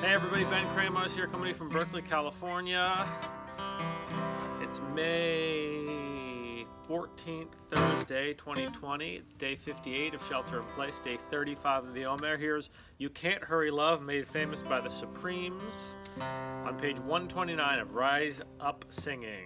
Hey everybody, Ben Kramarz here, coming from Berkeley, California. It's May 14th, Thursday, 2020. It's day 58 of Shelter in Place, day 35 of the Omer. Here's You Can't Hurry Love, made famous by the Supremes, on page 129 of Rise Up Singing.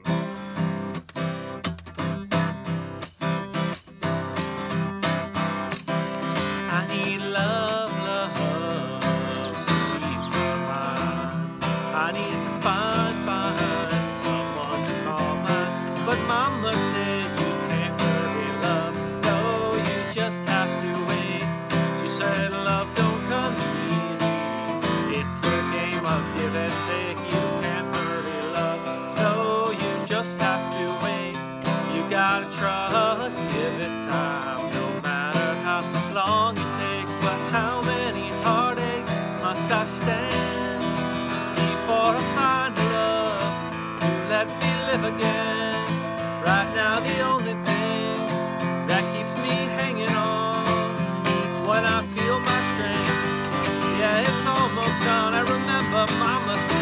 I need love, love, please my mind. I need to find someone to call mine. But Mama said you can't hurry love, no, you just have to wait. She said love don't come easy, it's a game of give and take. You can't hurry love, no, you just have to wait. You gotta trust, give it time, no matter how long it takes. But how many heartaches must I stand before I find love to let me live again? Right now the only thing that keeps me hanging on, when I feel my strength, yeah, it's almost gone. I remember Mama said